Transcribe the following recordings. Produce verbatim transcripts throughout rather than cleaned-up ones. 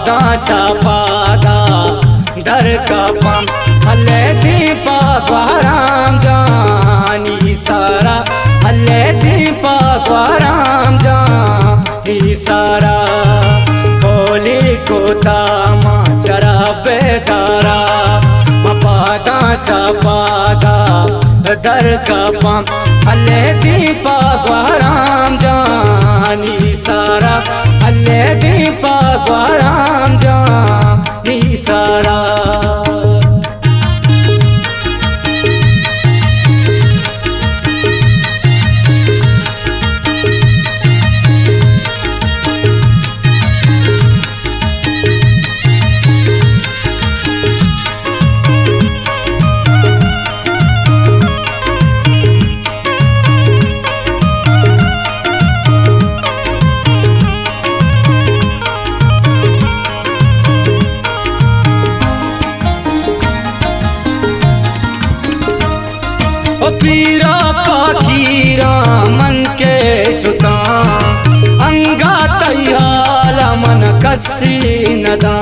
पादा शापादा दर कपम हल्ले दीपक राम जानी सारा हल्ले दीपक राम जानी सारा खोली कोता मा चरा बेदारा पादा शापादा दर कपम हल्ले दीपक राम जानी सारा हल्ले दीपक राम जानी सारा पीरा पाकीरा मन के सुता अंगा तैयाल मन कसी नदा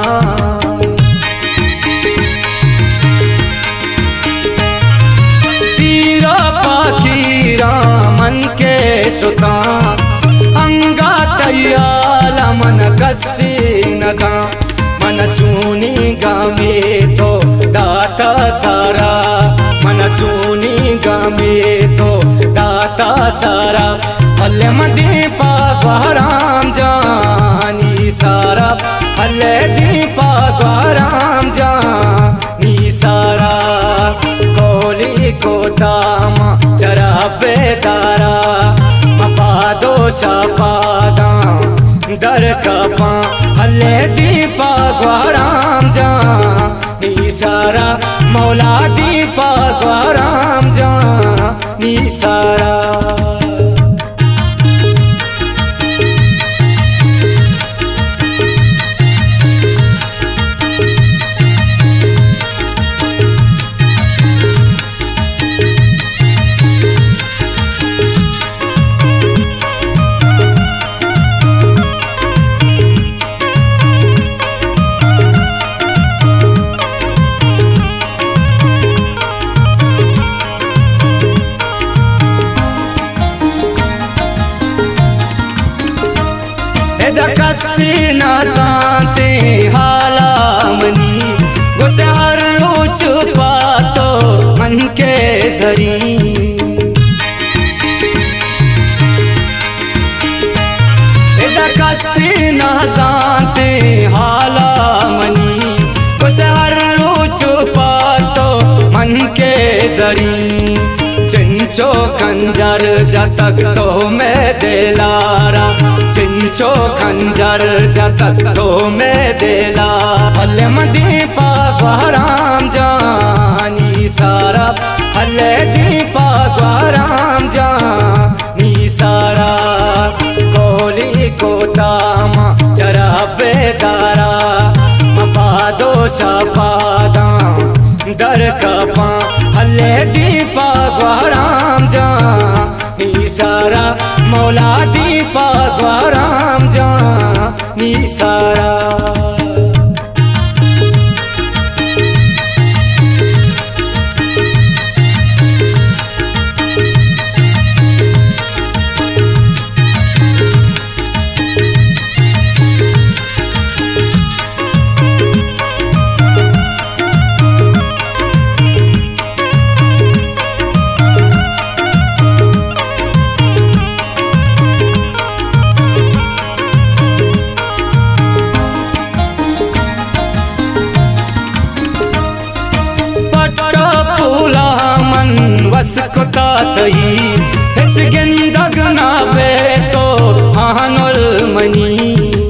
पीरा पाकीरा मन के सुता अंगा तैयाल मन कसी नदा मन चूनी गामे तो दाता सारा मन चूनी गामे तो दाता सारा हल्ले दीपक राम जानी सारा हल्ले दीपक राम जानी सारा कोली को तामा चरा बेदारा मपादो शापादा दर कपा हल्ले दीपक राम जानी सारा मौला दीपक राम जानी सारा कसी ना सांते हाला मनी गुसहर छुपा तो मन के जरी कसी ना सांते हाला मनी गुसहर छुपा तो मन के जरी चिंचो खंजर जतक तो मैं दिलारा चिंचो खंजर जतक तो मैं दिला हल्ले दीपक राम जानी सारा हल्ले दीपक राम जानी सारा कोली को तामा चरा बेदारा मपादो शापादा दर कपा हल्ले दीपक राम जानी सारा मौला दीपक राम जानी सारा वसकुता तई हेच गेंदग ना बे तो हानुल मनी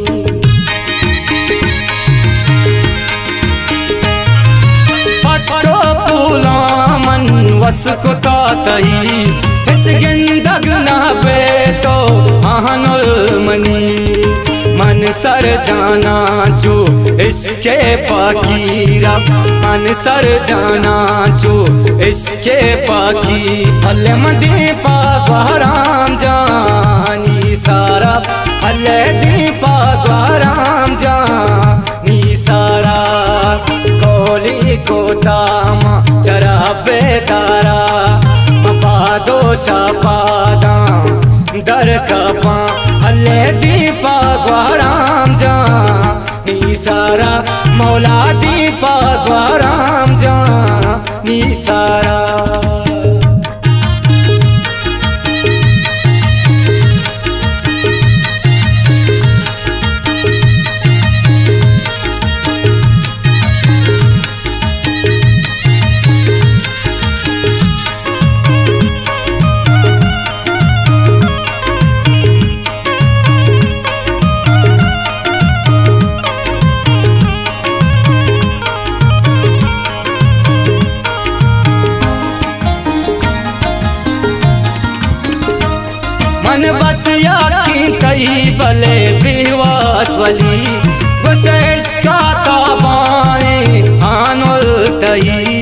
पटो पुला मन वसकुता तई हेच गेंदग ना बे तो हानुल मनी मन सर जाना जो इसके पाकीरा मन सर जाना जो इसके पाकी हल्ले दीपक राम जानी सारा हल्ले दीपक राम जानी तामा चरा बेदारा मपादो शापादा दर कपा हल्ले दीपा ग्वाराम जा नी सारा मौला दीपा ग्वाराम जा नी सारा मन बस याकी कई बले बेवास वली बसेस का ताबाए आनुल तई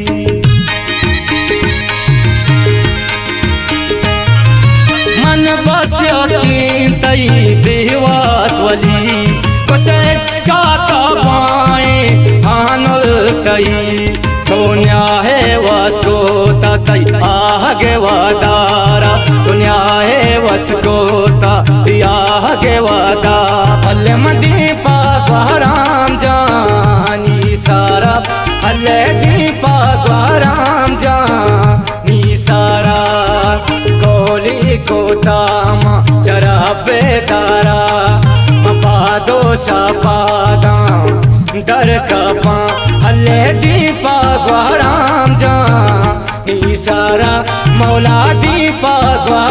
मन बस याकी तई बेवास वली बसेस का ताबाए आनुल तई दुनिया है वस्को तई आगे वादारा दुनिया है वस्को तई आगे वादा अल्ले मदीपा ग्वाराम जानी सारा अल्ले दीपा ग्वाराम जानी सारा कोली को तामा चरा बेदारा मपादो शापादा दर कपा हल्ले दीपा ग्वाराम जा नी सारा मौला दीपा ग्वाराम